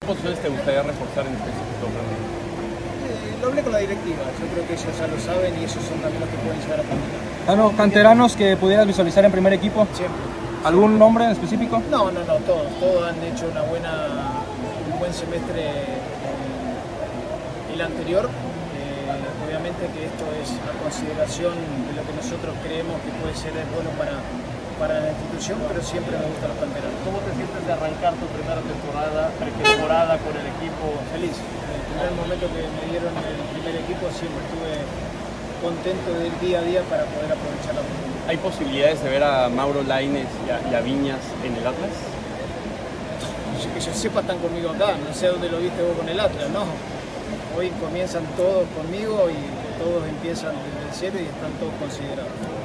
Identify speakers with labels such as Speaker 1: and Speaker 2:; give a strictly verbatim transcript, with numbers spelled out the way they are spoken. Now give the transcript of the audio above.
Speaker 1: posiciones te gustaría reforzar en este torneo?
Speaker 2: Eh, lo hablé con la directiva, yo creo que ellos ya lo saben y ellos son también los que pueden llegar a candidatar.
Speaker 3: Ah, no, ¿canteranos que pudieras visualizar en primer equipo?
Speaker 2: Siempre.
Speaker 3: ¿Algún nombre en específico?
Speaker 2: No, no, no, todos, todos han hecho una buena, un buen semestre eh, el anterior. Eh, obviamente que esto es a consideración de lo que nosotros creemos que puede ser bueno para, para la institución, pero siempre me gustan los canteranos.
Speaker 1: ¿Cómo te sientes de arrancar tu primera temporada, pretemporada con el equipo?
Speaker 2: Feliz. En el primer momento que me dieron el primer equipo siempre estuve contento del día a día para poder aprovechar la oportunidad.
Speaker 1: ¿Hay posibilidades de ver a Mauro Lainez y a, y a Viñas en el Atlas?
Speaker 2: Que yo sepa están conmigo acá, no sé dónde lo viste vos con el Atlas, no. Hoy comienzan todos conmigo y todos empiezan desde cero y están todos considerados.